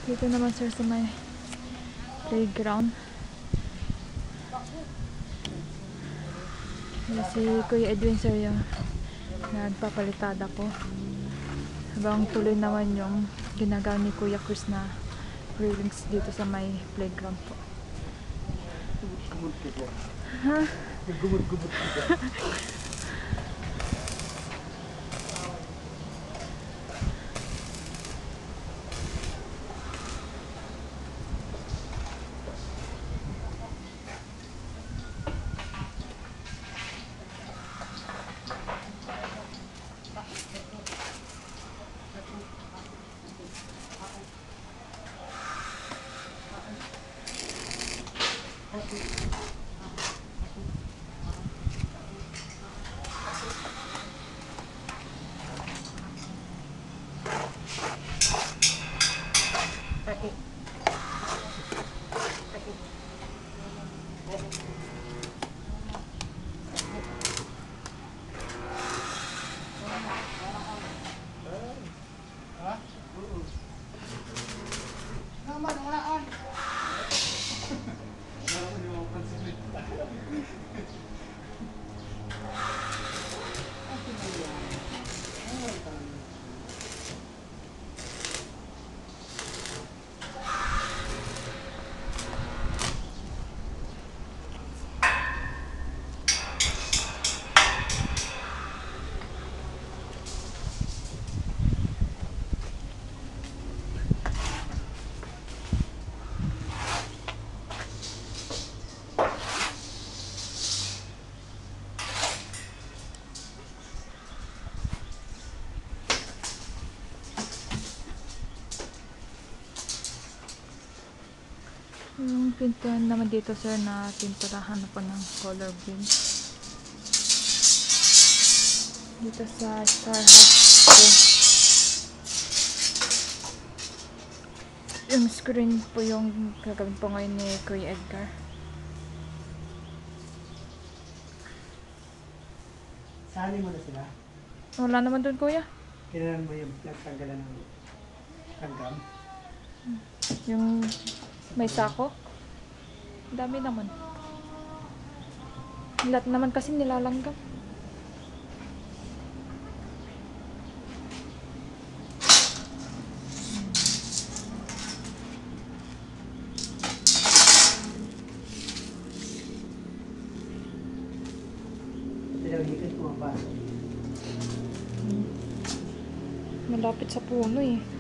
Dito naman sir sa may playground. Si Kuya Edwin sir yung nagpapalitada ko. Habang tuloy naman yung ginagawa ni Kuya Chris na railings dito sa may playground po. Ha? Gumud-gumud ka. Yung pintuan naman dito sir na pinturahan na po ng color green. Dito sa Star House po. Yung screen po yung gagawin po ngayon ni Kuya Edgar. Sali mo na sila. Wala naman dun kuya. Kailangan mo yung nagtanggalan ng langgam. Yung may sako. Dami naman. Lahat naman kasi nilalanggam. Pinag-hikit mo ba? Malapit sa puno eh.